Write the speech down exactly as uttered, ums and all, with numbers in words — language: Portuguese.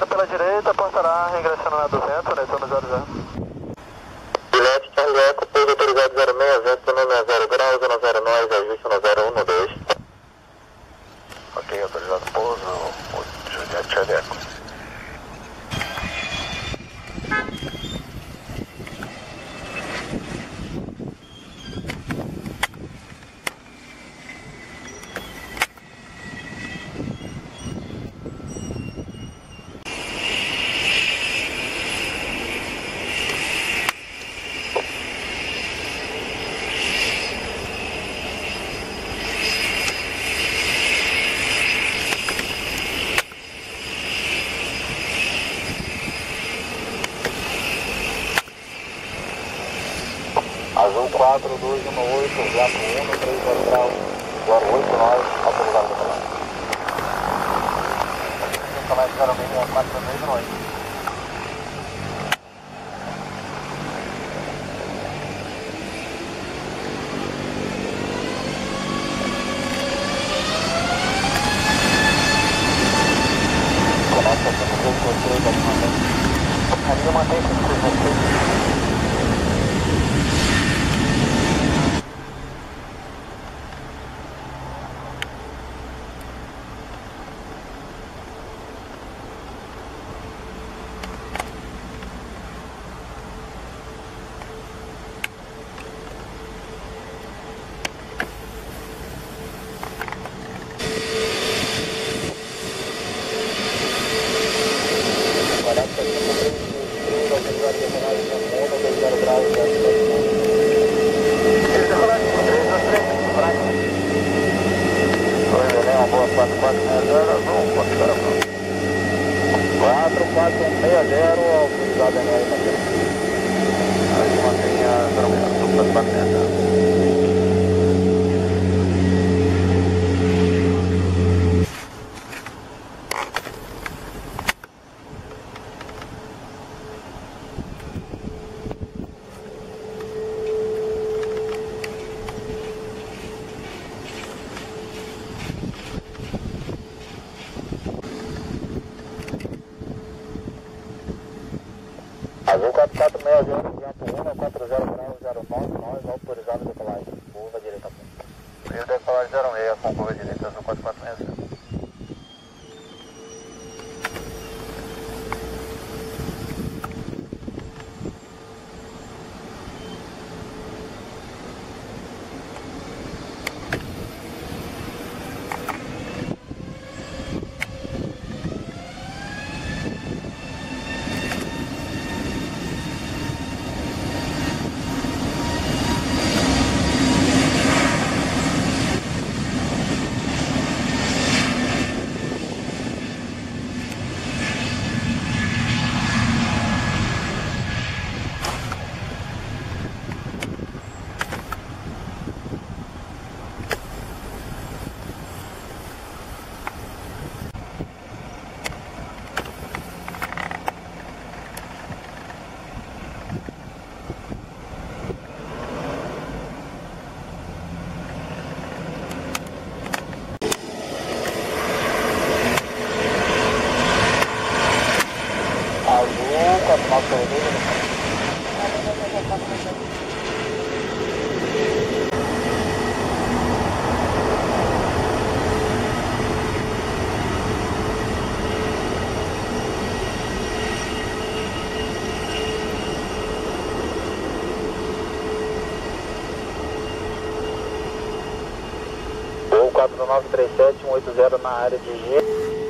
pela direita, portará regressando na duzentos, né? Zona zero zero. Juliette, Charlie Eco, pouso autorizado zero seis, vento nome é zero graus, zona zero nove, ajuste na zero um dois. Ok, autorizado pouso, Juliette, Charlie Eco. Azul quatro dois um oito, vento um três zero graus, zero oito nove, autorizado para lá. Canais zero seis quatro dois um oito. Conecta cinco três três, pode manter. Ainda mantém cinco três três. quatro quatro um seis zero, autorizado N R Matheus. Aí mantenha zero seis, quatro quatro seis zero. Azul quatro quatro seis zero, vento um, quatro zero graus, zero nove nove, autorizado decolagem. Curva direita. Rio decolagem zero seis, com curva direita, Azul quatro quatro seis zero. quatro nove seis zero. quatro nove três sete um oito zero na área de G.